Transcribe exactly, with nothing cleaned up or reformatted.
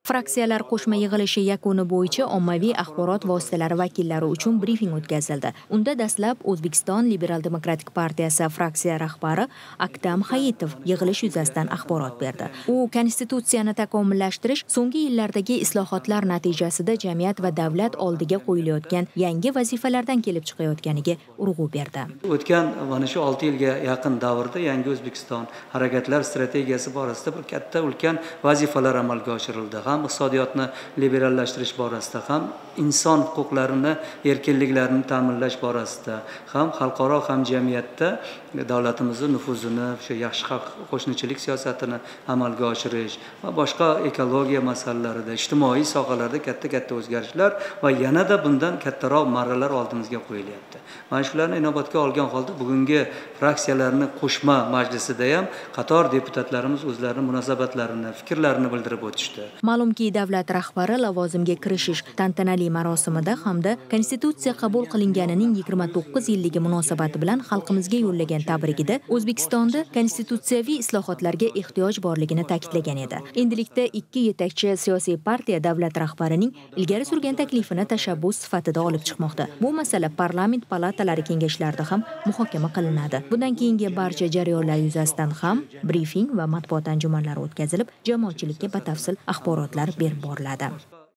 Fraksiyalar qo'shma yig'ilishi yakuni bo'yicha ommaviy axborot vositalari vakillari uchun brifing o'tkazildi. Unda dastlab O'zbekiston Liberal Demokratik partiyasi fraksiya rahbari Aktam Hayitov yig'ilish yuzasidan axborot berdi. U konstitutsiyani takomillashtirish so'nggi yillardagi islohotlar natijasida jamiyat va davlat oldiga qo'yilayotgan yangi vazifalardan kelib chiqayotganiga urg'u berdi. O'tgan mana shu olti yilga yaqin davrda yangi O'zbekiston harakatlar strategiyasi borasida bir katta ulkan vazifalar amalga oshirildi. Ham iqtisodiyotni liberallashtirish borasida, ham inson huquqlarini, erkinliklarini ta'minlash borasida, ham xalqaro hamjamiyatda davlatimizning nufuzini, o'sha yaxshi qo'shnichilik siyosatini amalga oshirish va boshqa ekologiya masalalarida, ijtimoiy sohalarda katta-katta o'zgarishlar va yanada bundan kattaroq marralar oldimizga qo'yilyapti. Mana shularni inobatga olgan holda bugungi fraksiyalarning qo'shma majlisida ham qator deputatlarimiz o'zlarining munosabatlarini, fikrlarini bildirib o'tishdi. Ma'lumki, davlat rahbari lavozimga kirishish tantanali marosimida hamda Konstitutsiya qabul qilinganining yigirma to'qqiz yilligi munosabati bilan xalqimizga yo'llagan tabrigida O'zbekistonda konstitutsiyaviy islohotlarga ehtiyoj borligini ta'kidlagan edi. Endilikda ikki yetakchi siyosiy partiya davlat rahbarining ilgari surgan taklifini tashabbus sifatida olib chiqmoqda. Bu masala parlament palatalari kengashlarida ham muhokama qilinadi. Bundan keyingi barcha jarayonlar yuzasidan ham brifing va matbuot anjumanlari o'tkazilib, jamoatchilikka batafsil axborotlar berib boriladi.